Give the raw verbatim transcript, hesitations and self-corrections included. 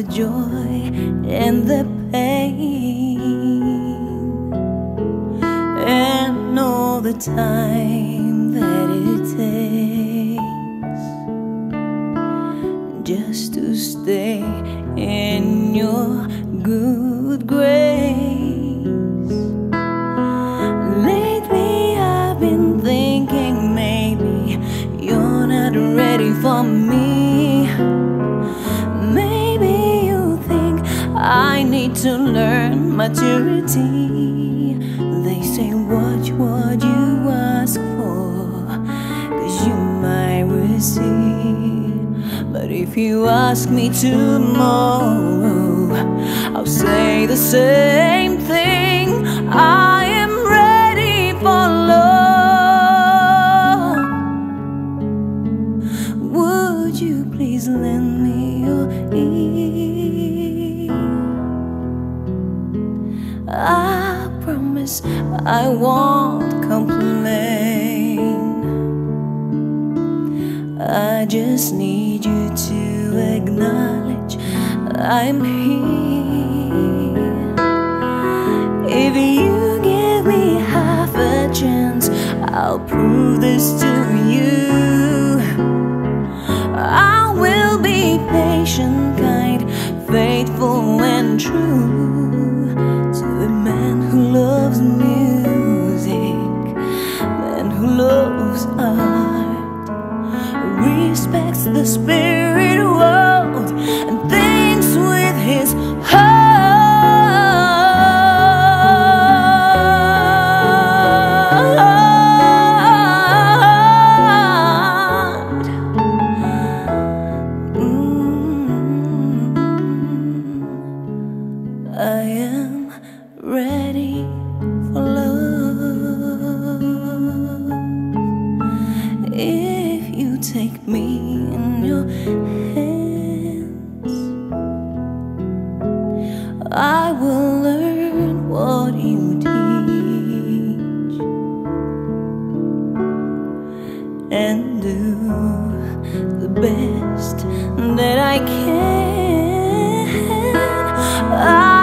joy and the pain, and all the time that it takes just to stay in your good grace. Lately I've been thinking maybe you're not ready for me. Maybe you think I need to learn maturity. They say watch what you ask for, 'cause you might receive. But if you ask me tomorrow, I'll say the same thing. I am ready for love. Would you please lend me your ear? I promise I won't complain. I just need you to acknowledge I'm here. If you give me half a chance, I'll prove this to you. I will be patient, kind, faithful and true to a man who loves music, man who loves art, respects the spirit world and thinks with his heart. I am ready for love. If you take me in your hands, I will learn what you teach and do the best that I can. I